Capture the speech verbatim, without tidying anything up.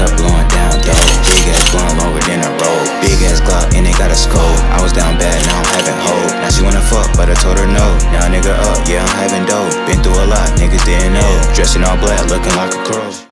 kept blowing down dope. Big ass blunt longer than a rope. Big ass Glock and it got a scope. I was down bad, now I'm having hope. Now she wanna fuck, but I told her no. Now nigga up, yeah I'm having dope. Been through a lot, niggas didn't know. Dressing all black, looking like a crow.